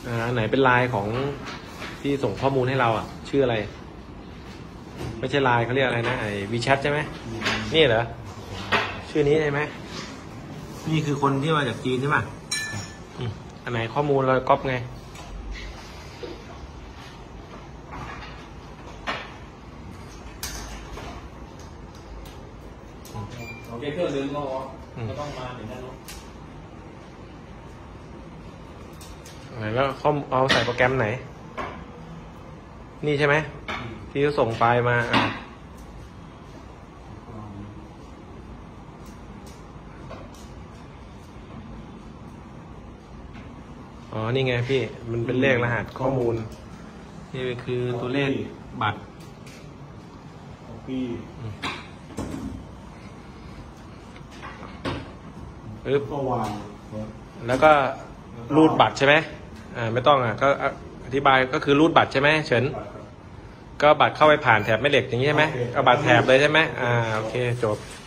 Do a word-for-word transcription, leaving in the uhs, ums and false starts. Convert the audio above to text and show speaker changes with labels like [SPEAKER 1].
[SPEAKER 1] อ่าอันไหนเป็นไลน์ของที่ส่งข้อมูลให้เราอ่ะชื่ออะไรไม่ใช่ไลน์เขาเรียกอะไรนะไอ้วีแชทใช่ไหมนี่เหรอชื่อนี้ใช่ไหมนี่คือคนที่มาจากจีนใช่ไหมอืมอันไหนข้อมูลเราก๊อปไง
[SPEAKER 2] โอเคเครื่องนึงก็ก็ต้องมาอย่างนั้นเนาะ
[SPEAKER 1] แล้วเขาเอาใส่โปรแกรมไหนนี่ใช่ไหมที่เขาส่งไฟล์มาอ่ะอ๋อนี่ไงพี่มันเป็นเลขรหัสข้อมูลนี่คือตัวเลขบัตร
[SPEAKER 2] พี่
[SPEAKER 1] ปึ๊บ
[SPEAKER 2] ก็วาง
[SPEAKER 1] แล้วก็รูดบัตรใช่ไหมอ่าไม่ต้องอ่ะก็อธิบายก็คือรูดบัตรใช่ไหมเฉินก็บัตรเข้าไปผ่านแถบแม่เหล็กอย่างนี้ใช่ไหมก็บัตรแถบเลยใช่ไหมอ่าโอเคจบ